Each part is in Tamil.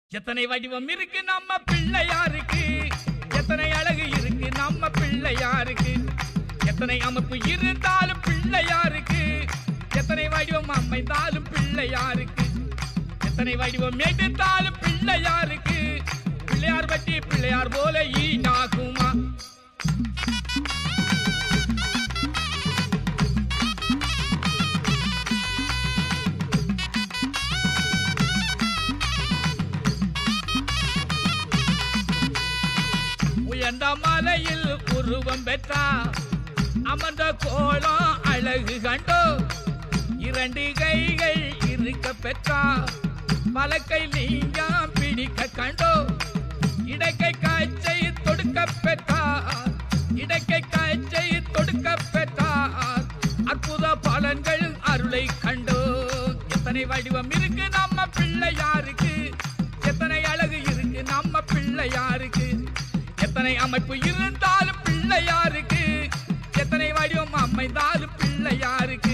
எத்தனை வடிவம் இருக்கு நம்ம பிள்ளையாருக்கு, எத்தனை அழகு இருக்கு நம்ம பிள்ளையாருக்கு, எத்தனை அமைப்பு இருந்தாலும் பிள்ளையாருக்கு, எத்தனை வடிவம் அமைந்தாலும் பிள்ளையாருக்கு, எத்தனை வடிவம் எடுத்தாலும் பிள்ளையாருக்கு, பிள்ளையார் பட்டி பிள்ளையார் போல ஈடாகுமா? உயர்ந்த மலையில் உருவம் பெற்றா அமர்ந்த கோலம் அழகு கண்டோ, இரண்டு கைகள் இருக்க பெற்றா மலக்கை நீங்காம் பிடிக்க கண்டோ, இடக்கை காய்ச்சை தொடுக்க பெற்றார், இடக்கை காய்ச்சை தொடுக்க பெற்றார், அற்புத பலன்கள் அருளை கண்டோ. எத்தனை வடிவம் இருக்கு நம்ம பிள்ளையாருக்கு, எத்தனை அழகு இருக்கு நம்ம பிள்ளையாருக்கு, எத்தனை அமைப்பு இருந்தாலும் பிள்ளையாருக்கு, எத்தனை வடிவம் அமைந்தாலும் பிள்ளையாருக்கு.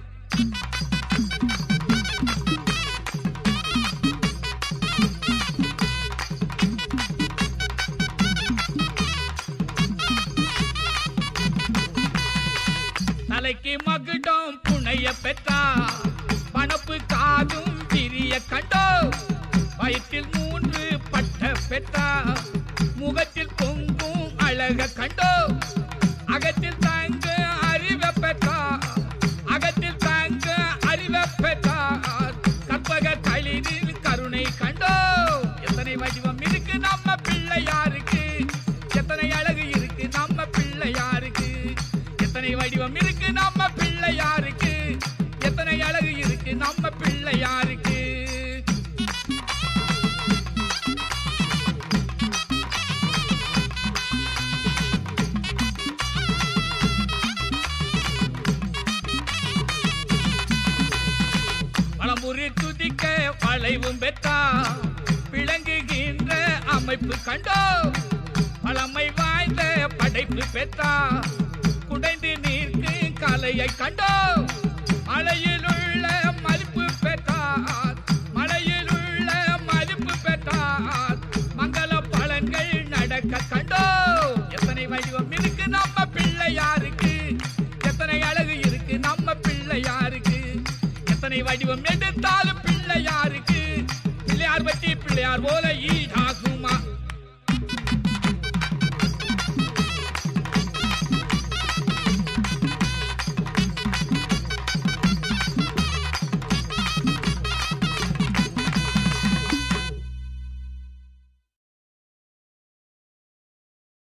தலைக்கு மகுடம் புனைய பெற்றா பணப்பு காதும் பிரிய கண்டோ, வயிற்றில் 3 பட்ட பெற்றா முகத்தில் பொங்கும் அழக கண்டோ, அகத்தில் தாங்க அறிவ பெற்றார், அகத்தில் தாங்க அறிவ பெற்றார், கற்பக களிரில் கருணை கண்டோ. எத்தனை வடிவம் இருக்கு நம்ம பிள்ளையாருக்கு, எத்தனை அழகு இருக்கு நம்ம பிள்ளையாருக்கு, எத்தனை வடிவம் இருக்கு நம்ம பிள்ளையாருக்கு, எத்தனை அழகு இருக்கு நம்ம பிள்ளையாருக்கு. பழமுறி துதிக்க வளைவும் பெற்றா விளங்குகின்ற அமைப்பு கண்டோ, பழமை வாய்ந்த படைப்பு பெற்றா குடைந்து நீர்க்கு கலையை கண்டோ, மலையில் உள்ள மதிப்பு பெற்றார், மலையில் உள்ள மதிப்பு பெற்றார், மங்கள பலன்கள் நடக்க கண்டோ. எத்தனை வடிவம் இருக்கு நம்ம பிள்ளையாருக்கு, எத்தனை அழகு இருக்கு நம்ம பிள்ளையாருக்கு, எத்தனை வடிவம் எடுத்தாலும் பிள்ளையாருக்கு, பிள்ளையார் பற்றி பிள்ளையார் போல ஈடாகுமா?